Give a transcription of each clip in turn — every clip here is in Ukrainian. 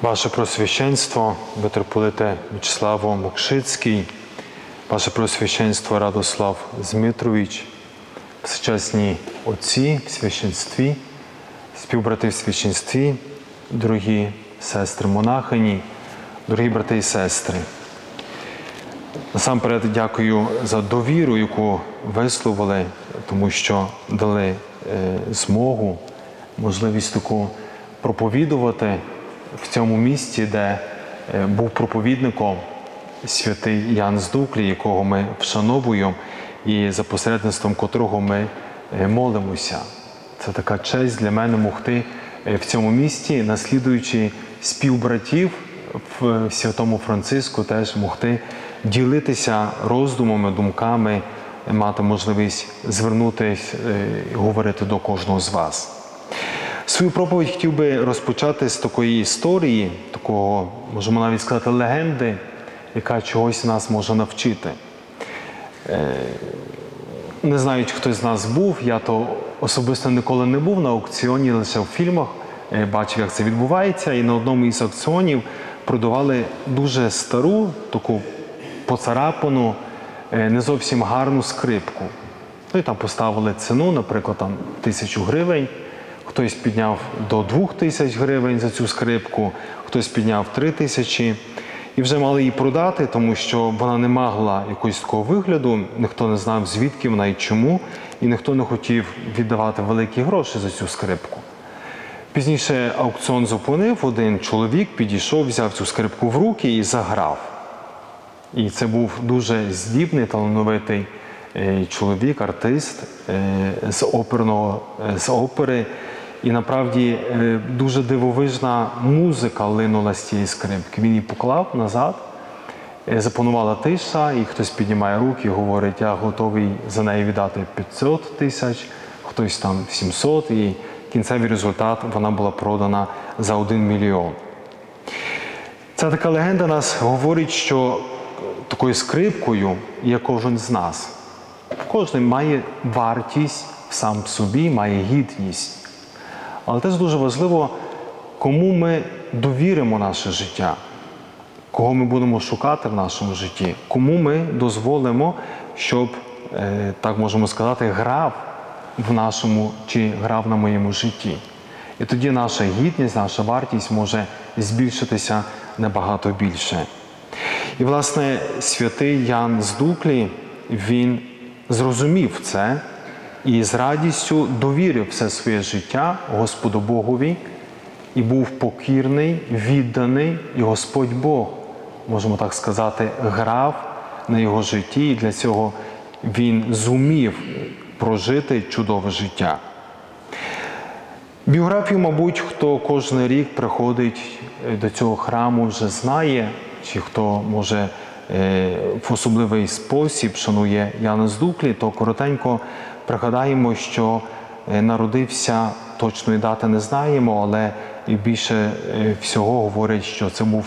Ваше Преосвященство, митрополите В'ячеслав Мокшицький, Ваше Преосвященство Радослав Змитрович, всечесні отці в священстві, співбрати в священстві, дорогі сестри-монахині, дорогі брати і сестри. Насамперед дякую за довіру, яку висловили, тому що дали змогу, можливість таку проповідувати в цьому місті, де був проповідником святий Ян з Дуклі, якого ми вшановуємо і за посередництвом котрого ми молимося. Це така честь для мене могти в цьому місті, наслідуючи співбратів в Святому Франциску, теж могти ділитися роздумами, думками, мати можливість звернутися і говорити до кожного з вас. Свою проповідь хотів би розпочати з такої історії, такого, можемо навіть сказати, легенди, яка чогось нас може навчити. Не знаю, чи хтось з нас був, я то особисто ніколи не був на аукціоні, лише в фільмах бачив, як це відбувається. І на одному із аукціонів продавали дуже стару, таку поцарапану, не зовсім гарну скрипку. Ну і там поставили ціну, наприклад, 1000 гривень. Хтось підняв до 2000 гривень за цю скрипку, хтось підняв 3000. І вже мали її продати, тому що вона не мала якогось такого вигляду, ніхто не знав, звідки вона і чому, і ніхто не хотів віддавати великі гроші за цю скрипку. Пізніше аукціон зупинив, один чоловік підійшов, взяв цю скрипку в руки і заграв. І це був дуже здібний, талановитий чоловік, артист з опери. І, направді, дуже дивовижна музика линула з цієї скрипки. Він її поклав назад, запанувала тиша, і хтось піднімає руки і говорить, я готовий за неї віддати 500 тисяч, хтось там 700, і кінцевий результат, вона була продана за 1 мільйон. Ця така легенда нас говорить, що такою скрипкою є кожен з нас. Кожен має вартість сам собі, має гідність. Але теж дуже важливо, кому ми довіримо наше життя, кого ми будемо шукати в нашому житті, кому ми дозволимо, щоб, так можемо сказати, грав в нашому чи грав на моєму житті. І тоді наша гідність, наша вартість може збільшитися набагато більше. І, власне, святий Ян з Дуклі, він зрозумів це і з радістю довірив все своє життя Господу Богові і був покірний, відданий, і Господь Бог, можемо так сказати, грав на його житті, і для цього він зумів прожити чудове життя. Біографію, мабуть, хто кожен рік приходить до цього храму, вже знає, чи хто, може, в особливий спосіб шанує Яна з Дуклі, то коротенько пригадаємо, що народився, точної дати не знаємо, але більше всього говорять, що це був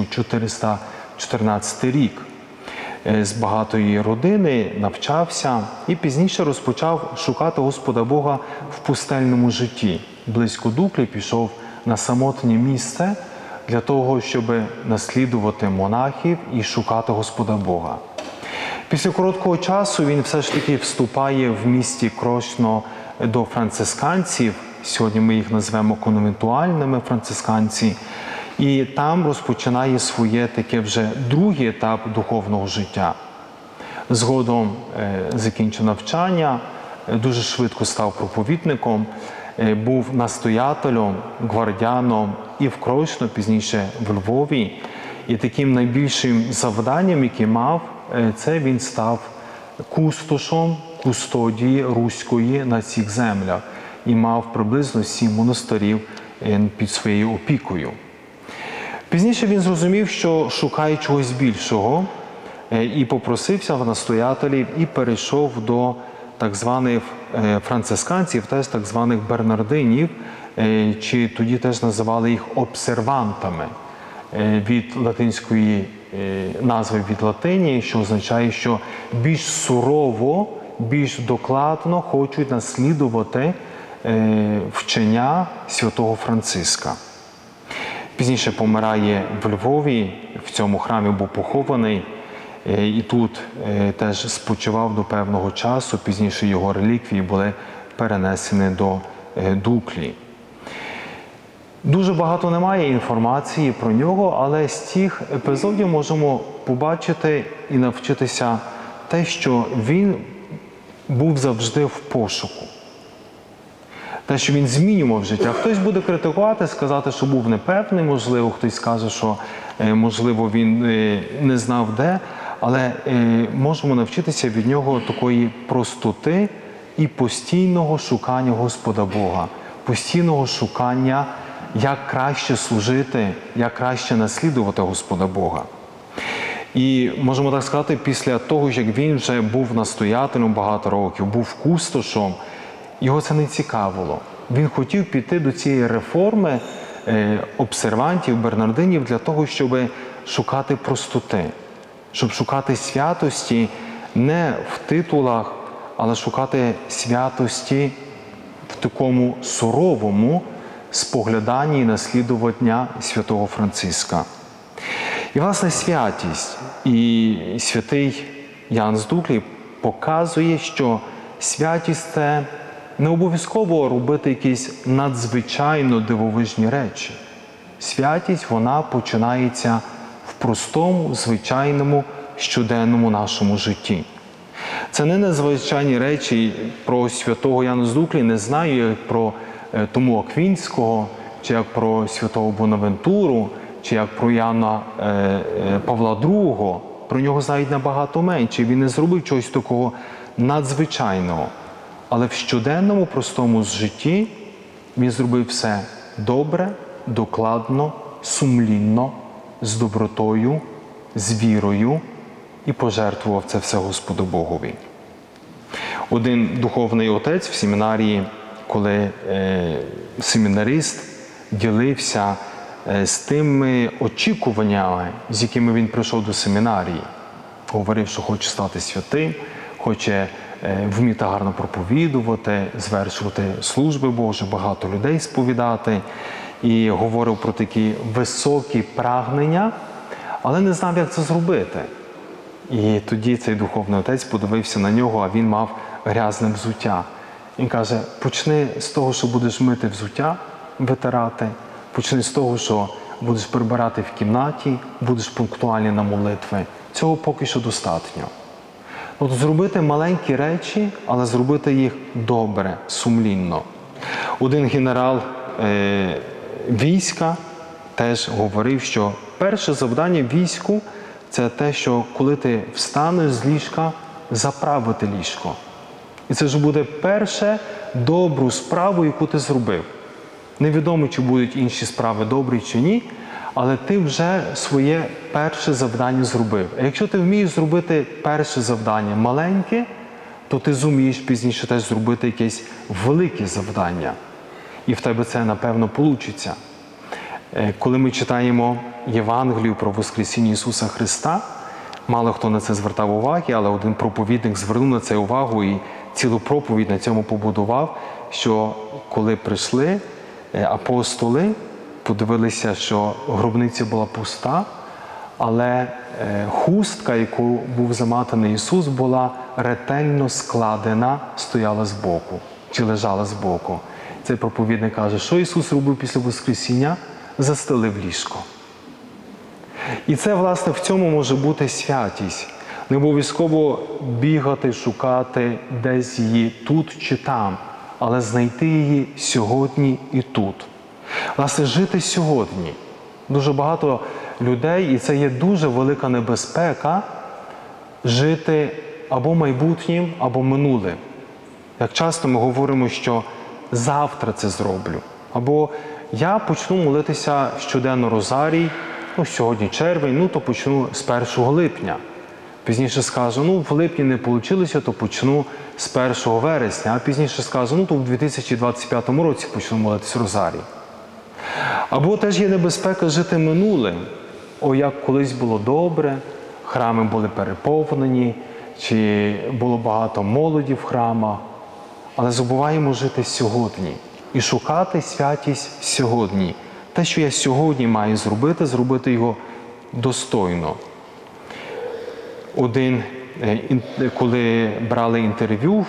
1414 рік. З багатої родини навчався і пізніше розпочав шукати Господа Бога в пустельному житті. Близько Дуклі пішов на самотнє місце для того, щоб наслідувати монахів і шукати Господа Бога. Після короткого часу він все ж таки вступає в місті Крочно до францисканців, сьогодні ми їх назвемо конвентуальними францисканці, і там розпочинає своє таке вже другий етап духовного життя. Згодом закінчив навчання, дуже швидко став проповідником, був настоятелем, гвардіаном і в Крочно, пізніше в Львові. І таким найбільшим завданням, яке мав, це він став кустошом кустодії руської на цих землях і мав приблизно 7 монастирів під своєю опікою. Пізніше він зрозумів, що шукає чогось більшого і попросився в настоятелів і перейшов до так званих францисканців, теж так званих бернардинів, чи тоді теж називали їх обсервантами, від латинської назви від латині, що означає, що більш сурово, більш докладно хочуть наслідувати вчення святого Франциска. Пізніше помирає в Львові, в цьому храмі був похований, і тут теж спочивав до певного часу. Пізніше його реліквії були перенесені до Дуклі. Дуже багато немає інформації про нього, але з цих епізодів можемо побачити і навчитися те, що він був завжди в пошуку. Те, що він змінював життя. Хтось буде критикувати, сказати, що був непевний, можливо, хтось скаже, що, можливо, він не знав де, але можемо навчитися від нього такої простоти і постійного шукання Господа Бога, постійного шукання, як краще служити, як краще наслідувати Господа Бога. І, можемо так сказати, після того, як він вже був настоятелем багато років, був кустошом, його це не цікавило. Він хотів піти до цієї реформи обсервантів, бернардинів для того, щоб шукати простоти, щоб шукати святості не в титулах, але шукати святості в такому суровому спогляданні і наслідування святого Франциска. І, власне, святість і святий Ян з Дуклі показує, що святість – це не обов'язково робити якісь надзвичайно дивовижні речі. Святість, вона починається в простому, звичайному, щоденному нашому житті. Це не надзвичайні речі про святого Яна з Дуклі, не знаю, як про Тому Аквінського, чи як про святого Бонавентуру, чи як про Яна Павла II. Про нього знають набагато менше. Він не зробив чогось такого надзвичайного. Але в щоденному, простому житті він зробив все добре, докладно, сумлінно, з добротою, з вірою і пожертвував це все Господу Богові. Один духовний отець в семінарії, коли семінарист ділився з тими очікуваннями, з якими він прийшов до семінарії, говорив, що хоче стати святим, хоче вміти гарно проповідувати, звершувати служби Божі, багато людей сповідати. І говорив про такі високі прагнення, але не знав, як це зробити. І тоді цей духовний отець подивився на нього, а він мав грязне взуття. Він каже, почни з того, що будеш мити взуття, витирати, почни з того, що будеш прибирати в кімнаті, будеш пунктуальний на молитви. Цього поки що достатньо. От зробити маленькі речі, але зробити їх добре, сумлінно. Один генерал війська теж говорив, що перше завдання війську – це те, що коли ти встанеш з ліжка, заправити ліжко. І це ж буде перше добру справу, яку ти зробив. Невідомо, чи будуть інші справи добрі чи ні, але ти вже своє перше завдання зробив. А якщо ти вмієш зробити перше завдання маленьке, то ти зумієш пізніше теж зробити якесь велике завдання. І в тебе це, напевно, вийде. Коли ми читаємо Євангелію про Воскресіння Ісуса Христа, мало хто на це звертав уваги, але один проповідник звернув на це увагу і цілу проповідь на цьому побудував, що коли прийшли апостоли, подивилися, що гробниця була пуста, але хустка, яку був заматаний Ісус, була ретельно складена, стояла збоку, чи лежала збоку. Цей проповідник каже, що Ісус робив після Воскресіння? Застелив ліжко. І це, власне, в цьому може бути святість. Не обов'язково бігати, шукати десь її тут чи там, але знайти її сьогодні і тут. Власне, жити сьогодні. Дуже багато людей, і це є дуже велика небезпека, жити або майбутнім, або минулим. Як часто ми говоримо, що завтра це зроблю. Або я почну молитися щоденно розарій, сьогодні червень, то почну з 1 липня. Пізніше скажу, в липні не вийшло, то почну з 1 вересня. А пізніше скажу, то в 2025 році почну молитися розарій. Або теж є небезпека жити минулим. Як колись було добре, храми були переповнені, чи було багато молоді в храмах. Але забуваємо жити сьогодні і шукати святість сьогодні. те, що я сьогодні маю зробити, зробити його достойно. Коли брали інтерв'ю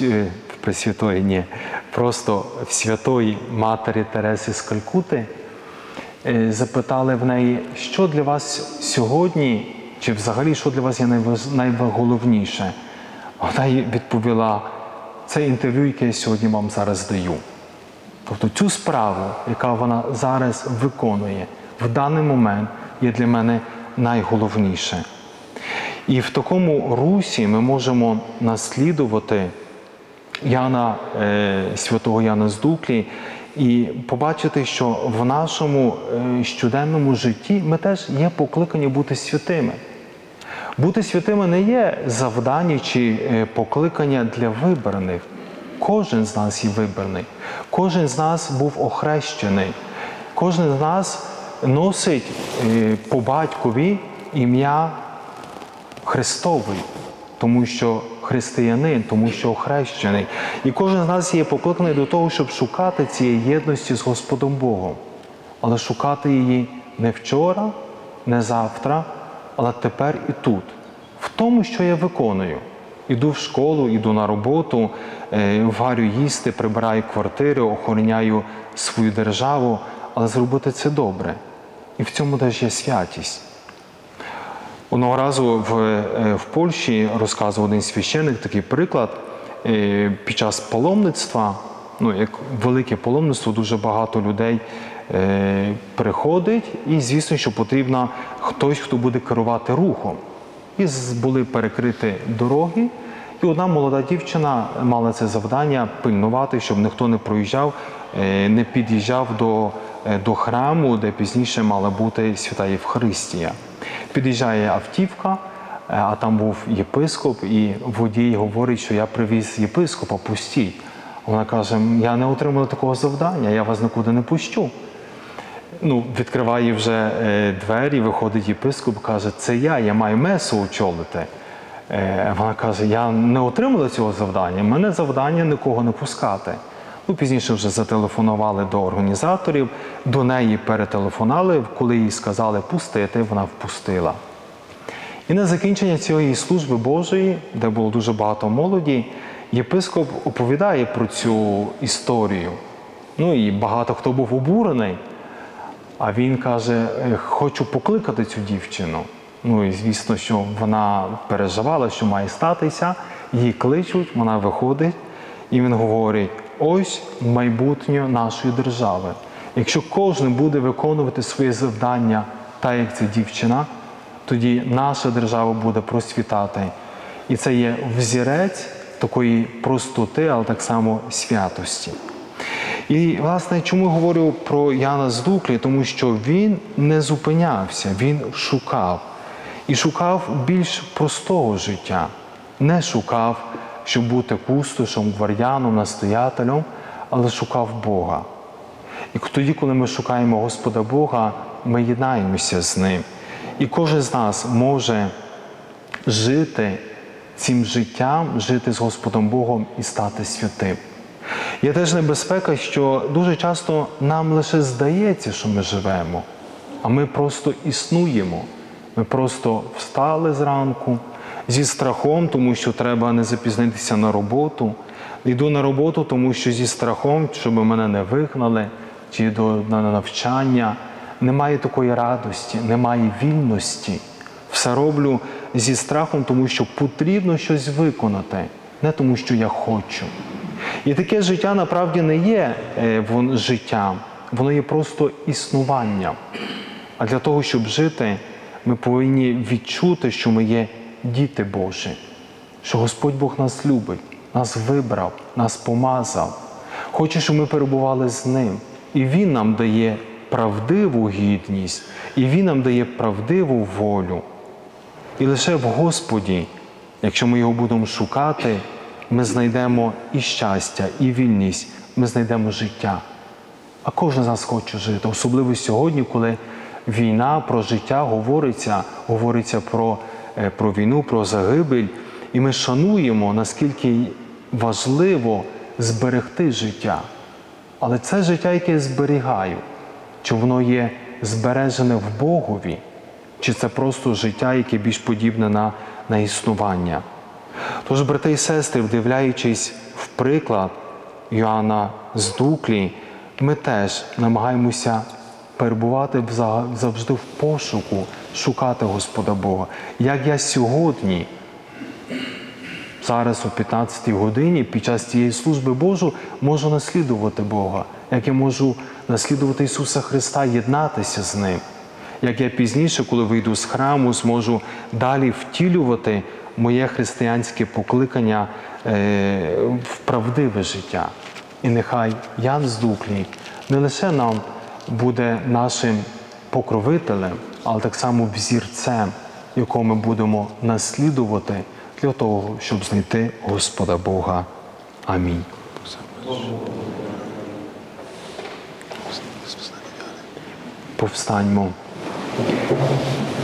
просто в святої Матері Тереси з Калькути, запитали в неї, що для вас сьогодні, чи взагалі, що для вас є найголовніше. Вона їй відповіла, це інтерв'ю, яке я сьогодні вам зараз даю. Тобто цю справу, яка вона зараз виконує, в даний момент є для мене найголовніше. І в такому русі ми можемо наслідувати святого Яна з Дуклі і побачити, що в нашому щоденному житті ми теж є покликані бути святими. Бути святими не є завдання чи покликання для вибраних. Кожен з нас є вибраний. Кожен з нас був охрещений. Кожен з нас носить по батькові ім'я Христовий, тому що християнин, тому що охрещений. І кожен з нас є покликаний до того, щоб шукати цієї єдності з Господом Богом. Але шукати її не вчора, не завтра, але тепер і тут. В тому, що я виконую. Іду в школу, іду на роботу, варю їсти, прибираю квартири, охороняю свою державу, але зробити це добре. І в цьому теж є святість. Одного разу в Польщі розказував один священник такий приклад. Під час паломництва, як велике паломництво, дуже багато людей приходить, і звісно, що потрібно хтось, хто буде керувати рухом. І були перекриті дороги, і одна молода дівчина мала це завдання пильнувати, щоб ніхто не проїжджав, не під'їжджав до храму, де пізніше мала бути свята Євхаристія. Під'їжджає автівка, а там був єпископ, і водій говорить, що я привіз єпископа, пустіть. Вона каже, я не отримала такого завдання, я вас нікуди не пущу. Відкриває вже двері, виходить єпископ, каже, це я маю месу очолити. Вона каже, я не отримала цього завдання, в мене завдання нікого не пускати. Пізніше вже зателефонували до організаторів, до неї перетелефонували, коли їй сказали пустити, вона впустила. І на закінчення цієї служби Божої, де було дуже багато молоді, єпископ оповідає про цю історію. І багато хто був обурений, а він каже, хочу покликати цю дівчину. І звісно, що вона переживала, що має статися, її кличуть, вона виходить, і він говорить, ось майбутнє нашої держави. Якщо кожен буде виконувати своє завдання, так як ця дівчина, тоді наша держава буде процвітати. І це є взірець такої простоти, але так само святості. І, власне, чому говорю про Яна з Дуклі? Тому що він не зупинявся, він шукав. І шукав більш простого життя. Не шукав, щоб бути пустошем, гвардіаном, настоятелем, але шукав Бога. І тоді, коли ми шукаємо Господа Бога, ми єднаємося з Ним. І кожен з нас може жити цим життям, жити з Господом Богом і стати святим. Є теж небезпека, що дуже часто нам лише здається, що ми живемо, а ми просто існуємо. Ми просто встали зранку зі страхом, тому що треба не запізнитися на роботу. Йду на роботу, тому що зі страхом, щоб мене не вигнали, чи на навчання. Немає такої радості, немає вільності. Все роблю зі страхом, тому що потрібно щось виконати, не тому що я хочу. І таке життя, насправді, не є життям, воно є просто існуванням. А для того, щоб жити, ми повинні відчути, що ми є діти Божі, що Господь Бог нас любить, нас вибрав, нас помазав, хоче, щоб ми перебували з Ним. І Він нам дає правдиву гідність, і Він нам дає правдиву волю. І лише в Господі, якщо ми Його будемо шукати, ми знайдемо і щастя, і вільність, ми знайдемо життя. А кожен з нас хоче жити, особливо сьогодні, коли війна, про життя говориться про війну, про загибель. І ми шануємо, наскільки важливо зберегти життя. Але це життя, яке я зберігаю. Чи воно є збережене в Богові? Чи це просто життя, яке більш подібне на існування? Тож, брати і сестри, вдивляючись в приклад Йоанна з Дуклі, ми теж намагаємося перебувати завжди в пошуку, шукати Господа Бога. Як я сьогодні, зараз о 15-й годині, під час цієї служби Божої, можу наслідувати Бога, як я можу наслідувати Ісуса Христа, єднатися з Ним, як я пізніше, коли вийду з храму, зможу далі втілювати моє християнське покликання в правдиве життя. І нехай Ян з Дуклі не лише нам буде нашим покровителем, але так само взірцем, якого ми будемо наслідувати для того, щоб знайти Господа Бога. Амінь. Повстаньмо.